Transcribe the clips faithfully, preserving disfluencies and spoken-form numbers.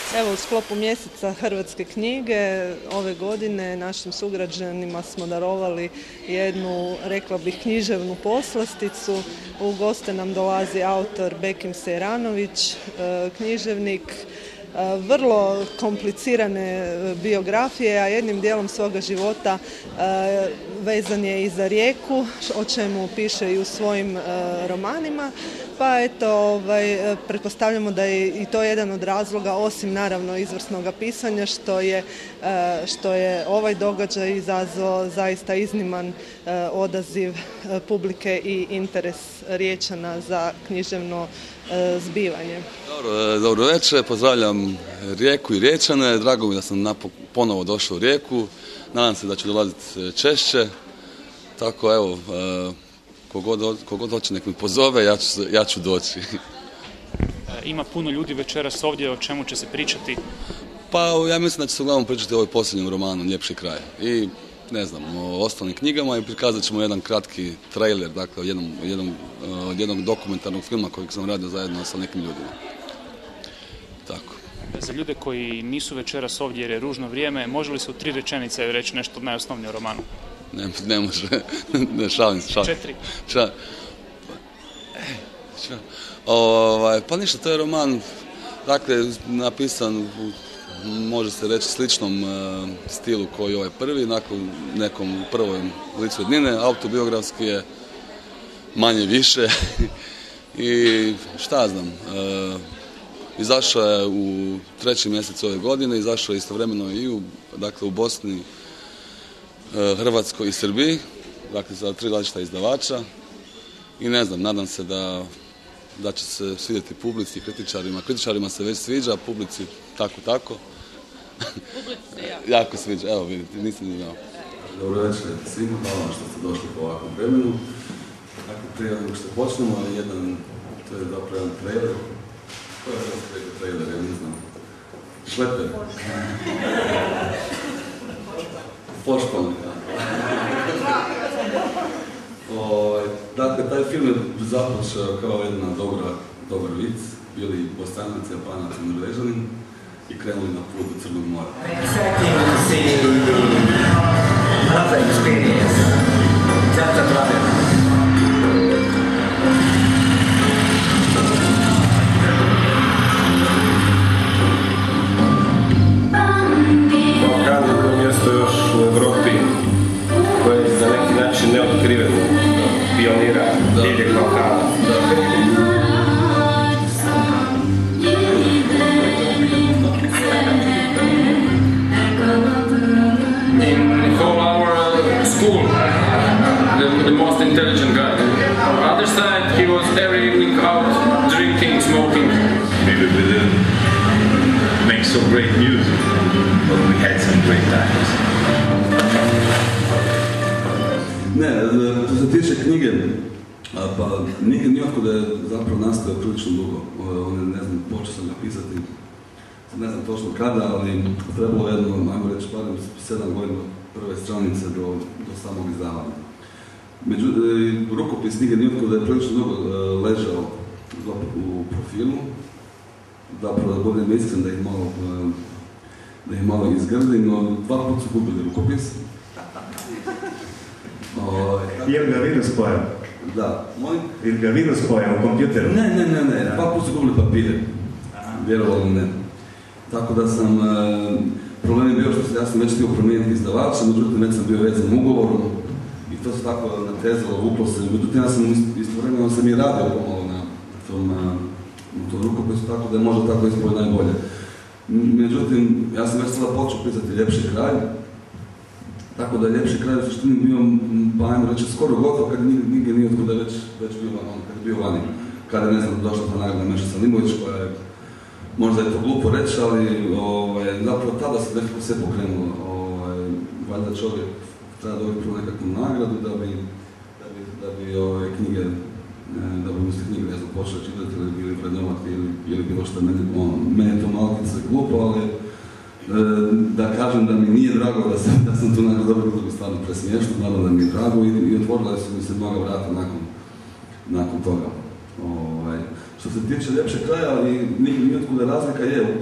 Evo, u sklopu mjeseca hrvatske knjige ove godine našim sugrađanima smo darovali jednu, rekla bih, književnu poslasticu. U goste nam dolazi autor Bekim Sejranović, književnik, vrlo komplicirane biografije, a jednim dijelom svoga života vezan je i za Rijeku, o čemu piše i u svojim romanima. Pa eto, ovaj, pretpostavljamo da je i to jedan od razloga, osim naravno izvrsnog pisanja, što je, što je ovaj događaj izazvao zaista izniman odaziv publike i interes Riječana za književno zbivanje. Dobro, dobro večer, pozdravljam Rijeku i Riječane, drago mi da sam ponovo došao u Rijeku, nadam se da ću dolaziti češće, tako evo, kogod, kogod hoće nek mi pozove, ja ću, ja ću doći. Ima puno ljudi večeras ovdje, o čemu će se pričati? Pa ja mislim da će se uglavnom pričati o ovoj posljednjem romanu Ljepši kraj i ne znam, o ostalim knjigama i prikazat ćemo jedan kratki trailer, dakle, od jednom, jednom, od jednog dokumentarnog filma kojeg sam radio zajedno sa nekim ljudima. Tako. Za ljude koji nisu večeras ovdje jer je ružno vrijeme, može li se u tri rečenice reći nešto najosnovnije o romanu? Ne, ne može, ne, šalim se, šalim. Četiri. Ča, ča, ovaj, pa ništa, to je roman, dakle, napisan u, može se reći, sličnom uh, stilu koji ovaj prvi, nakon nekom prvoj licu jednine, autobiografski je manje više i šta znam, uh, izašao je u treći mjesec ove godine, izašao je istovremeno i u, dakle, u Bosni, Hrvatskoj i Srbiji, dakle za tri različita izdavača i ne znam, nadam se da, da će se svidjeti publici, kritičarima. Kritičarima se već sviđa, publici tako tako. Publici se jako. jako sviđa, evo vidite, nisam ni znao. Dobro večer svima, hvala vam što ste došli po ovakvom vremenu. Dakle, prije nego što počnemo, jedan, to je zapravo jedan trailer. Ko je što se rekao trailer, ja ne znam. Šleper. Poštovani. Dakle, taj film je započeo kao jedna dobra, dobar vic, bili Bosanac, Japanac i Norvežanin i krenuli na put do Crnog mora. Balkan je to mjesto još u Evropi koje je za neki način neotkriveno, pionira divljeg Balkana. In whole our school, the, the most intelligent guy. On the other side, he was every evening out drinking, smoking. Maybe we didn't make so great music, but we had some great times. Ne, što se tiče knjige, pa nikad nijotkuda je zapravo nastao prilično dugo. On je, ne znam, počeo sam ga pisati, ne znam točno kada, ali trebalo jedno, ajmo reći, barem sedam godina prve stranice do, do samog izdavanja. Među, rukopis knjige nijotkuda je prilično dugo ležao u profilu, zapravo da budem iskren da ih malo, da ih malo izgrdim, no dva puta su gubili rukopis. Ili ga virus pojao? Da. Moj? Ili ga virus pojao u kompjuteru? Ne, ne, ne, ne. Dva puta su gubili papire. Vjerovali ne. Tako da sam, problem je bio što ja sam već htio promijeniti izdavača, međutim već sam bio vezan ugovorom i to se tako natezalo, vuklo se. Međutim ja sam istovremeno sam i radio pomalo na tom, na tom rukopisu, tako da je možda tako ispoj najbolje. Međutim, ja sam već sada počeo pisati Ljepši kraj, tako da je Ljepši kraj u suštini bio, pa ajmo reći, skoro gotov kad nigdje nije otkuda već, već bio van, kad je bio vani. Kada je, ne znam, došla ta nagrada Meša Salimović, koja je, možda je to glupo reći, ali ovaj, zapravo tada se nekako sve pokrenulo. Ovaj, valjda čovjek treba dobiti prvo nekakvu nagradu da bi, da bi, da bi ovaj, knjige, da bi uste knjige, ne znam, počeli čitati ili bili vrednovati ili, ili bilo što. Meni, on, meni je to malo glupo, ali da kažem da mi nije drago da sam, da sam tu nagradu dobro, bilo stvarno presmiješno, naravno da mi je drago i, i otvorila su mi se mnoga vrata nakon, nakon toga. Ovaj, što se tiče Ljepšeg kraja, ali nikad nijotkuda razlika je upravo u tome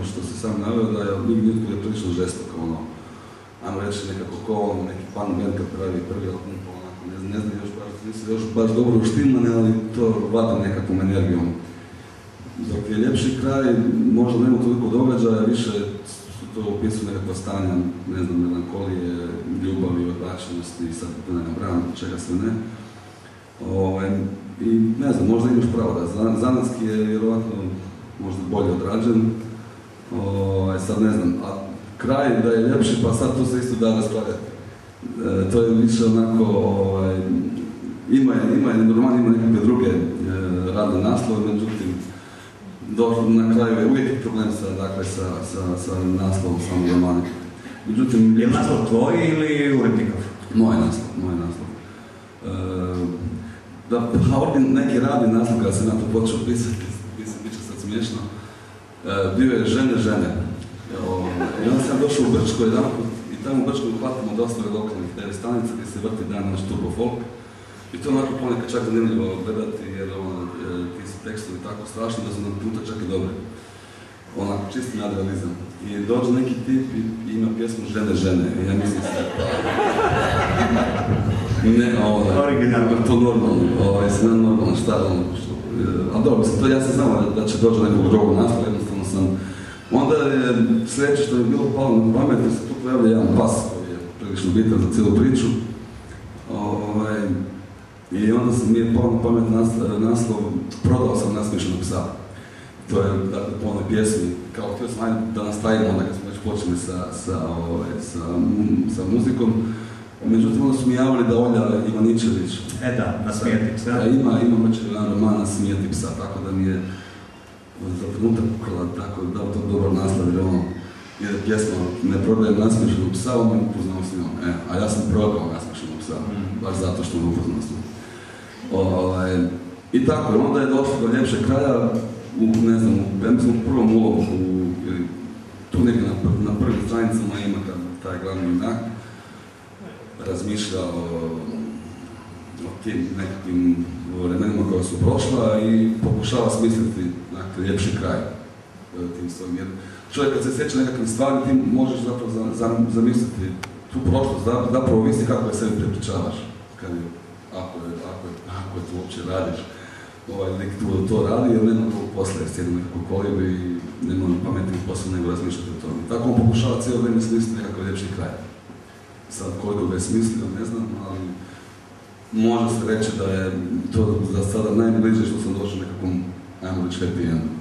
što se sam naveo, da je Nitko je prilično žestok, ono, ajmo reći nekako ko on, neki pan band kad pravi prvi album, onako, ne znam, ne znam još baš, nisu još baš dobro uštimane, ali to vada nekakvom energijom. Dok je Ljepši kraj, možda nema toliko događaja, više su to opisuju nekakva stanja, ne znam, melankolije, ljubavi, odbačenosti i sad da ne nabrajam čega sve ne. Ovaj, I ne znam, možda imaš pravo da zanatski je vjerovatno možda bolje odrađen, ovaj, sad ne znam, a kraj da je ljepši, pa sad to se isto da raspravljati. E, to je više onako, ovaj, ima je, ima je, normalno ima nekakve druge e, radne naslove, međutim, do, na kraju je uvijek problem sa, dakle, sa, sa, sa naslovom samog romana. Međutim, je naslov tvoj ili urednikov? Moj naslov, moj naslov. E, da, pa neki radni naslov kada se na to počeo pisati, mislim, bit će sad smiješno, e, bio je žene, žene. I onda sam došao u Brčko jedan put i tamo u Brčku hvatimo dosta lokalnih te ve stanica gdje se vrti dan naš turbo folk. I to je onako ponekad čak zanimljivo gledati jer ono, ti su tekstovi tako strašni da su nam puta čak i dobri. Onako, čisti nadrealizam. I dođe neki tip i, i ima pjesmu Žene, žene. I ja mislim se, ne, ovo, to normalno, ovo je sve normalno, šta je ono, što, ali dobro, mislim, to ja sam znao da, da će doći do nekog drugog naslova, jednostavno sam. Onda je sljedeće što je bilo palo na pamet, jer se tu pojavlja jedan pas koji je prilično bitan za cijelu priču. Ovaj, I onda sam mi je palo na pamet naslov Prodao sam nasmiješenog psa. To je, dakle, po onoj pjesmi, kao htio sam ajde da nastavimo onda kad smo već počeli sa, sa, ovaj, sa, sa muzikom. Međutim, onda su mi javili da Olja Ivaničević... E da, Nasmijeti psa. Da, ima, ima već jedan roman Nasmijeti psa, tako da mi je za trenutak pokrala tako da to dobar naslov, jer ono, jer pjesma Ne prodajem nasmiješenog psa, on me upoznao s njom, e, a ja sam prodao nasmiješenog psa, baš zato što me upoznao s njom. Ovaj, I tako, onda je došlo do Ljepšeg kraja, u, ne znam, u, ja mislim, u prvom ulogu, tu negdje na, na prvim stranicama ima kad taj glavni junak razmišlja o, o tim nekakvim vremenima koja su prošla i pokušava smisliti, dakle, ljepši kraj tim svojim. Jer čovjek kad se sjeća nekakvim stvari, ti možeš zapravo za, za, zamisliti tu prošlost, da, zapravo visi kako je sebi prepričavaš, kad je, ako je, ako je, ako je to uopće radiš. Ovaj lik tu to radi, jer nema drugog posla, jer sjedi nekako kolibu i nema pametnih posla nego razmišljati o tome. Tako on pokušava cijelo vrijeme smisliti nekakav ljepši kraj. Sad koliko ga je smislio, ne znam, ali može se reći da je to za sada najbliže što sam došao nekakvom, ajmo reći, happy endu.